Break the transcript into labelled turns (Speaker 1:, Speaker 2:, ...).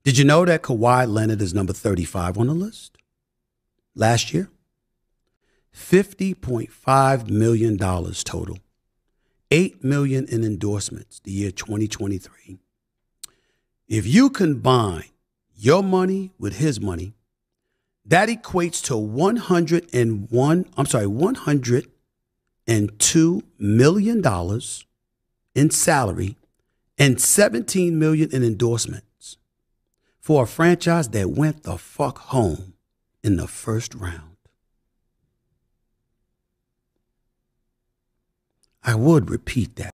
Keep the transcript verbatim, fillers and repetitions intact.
Speaker 1: Did you know that Kawhi Leonard is number thirty-five on the list? Last year, fifty point five million dollars total, eight million dollars in endorsements the year twenty twenty-three. If you combine your money with his money, that equates to one hundred one, I'm sorry, one hundred two million dollars in salary and seventeen million dollars in endorsements for a franchise that went the fuck home in the first round. I would repeat that.